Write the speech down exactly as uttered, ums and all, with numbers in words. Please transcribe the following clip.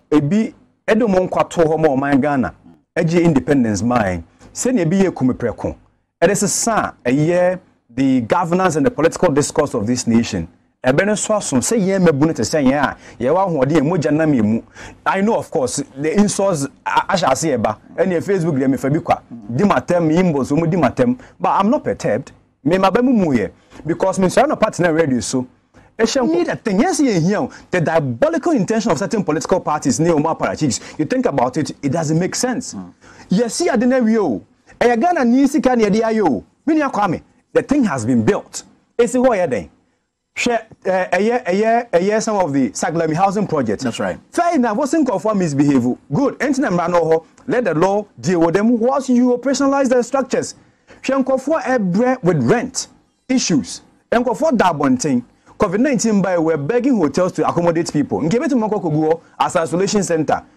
ebi edo mo nkwato ho mo man Ghana agi independence mine se ne bi ye kumepreko it is a sa eye the governance and the political discourse of this nation ebene so asom se ye mabu ne te se ye a ye wa hoode emoja na memu I know of course the insults asha ase eba ene Facebook dem fa bi kwa di matem imbos mo di matem but I'm not perturbed me mabamu mu ye because me so na partner radio so need a thing. Yes, here the diabolical intention of certain political parties near Omar Parachiks. You think about it, it doesn't make sense. Mm. Yes, see, I didn't know. I got a new sick and the I O. The thing has been built. It's a way then. Share a year, a year, a year. Some of the Saglami housing projects. That's right. Fair enough. Wasn't called for misbehavior. Good. Let the law deal with them. Once you operationalize the structures, she call for a bread with rent issues. And call for that one thing. COVID nineteen by we're begging hotels to accommodate people. Nkebe to Moko Koguo as an isolation center.